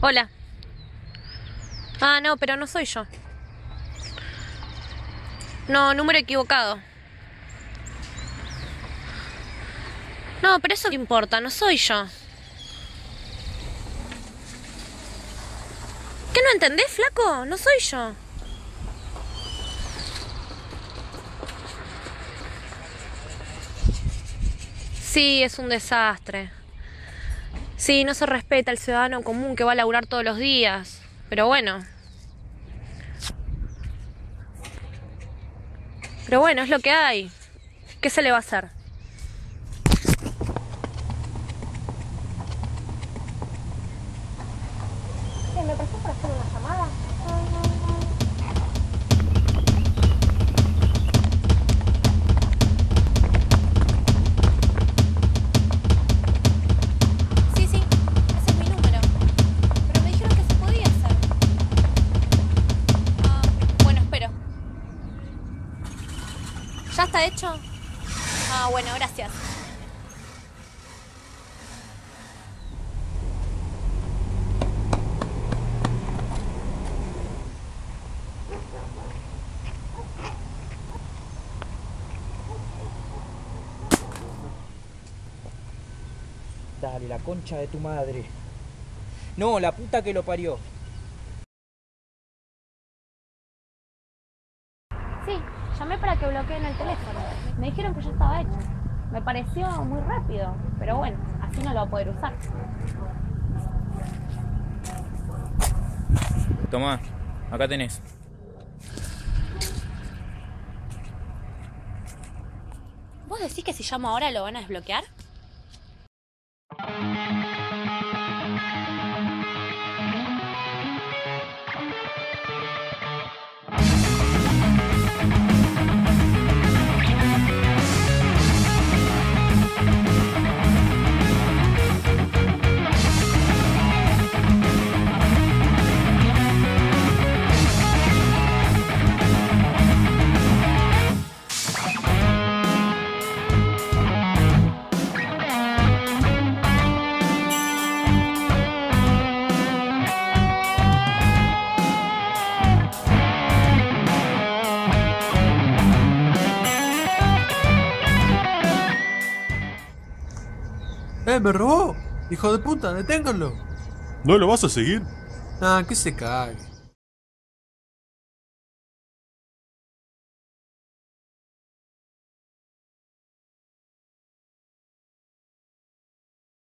Hola. Ah, no, pero no soy yo. No, número equivocado. No, pero eso qué importa, no soy yo. ¿Qué no entendés, flaco? No soy yo. Sí, es un desastre. Sí, no se respeta al ciudadano común que va a laburar todos los días. Pero bueno. Pero bueno, es lo que hay. ¿Qué se le va a hacer? ¿Me pasó para hacer una llamada? Sí, sí, ese es mi número. Pero me dijeron que se podía hacer. Ah, bueno, espero. ¿Ya está hecho? Ah, bueno, gracias. Dale, la concha de tu madre. No, la puta que lo parió. Sí, llamé para que bloqueen el teléfono. Me dijeron que ya estaba hecho. Me pareció muy rápido, pero bueno, así no lo va a poder usar. Tomá, acá tenés. ¿Vos decís que si llamo ahora lo van a desbloquear? ¡Me robó! ¡Hijo de puta, deténganlo! ¿No lo vas a seguir? Ah, que se cague.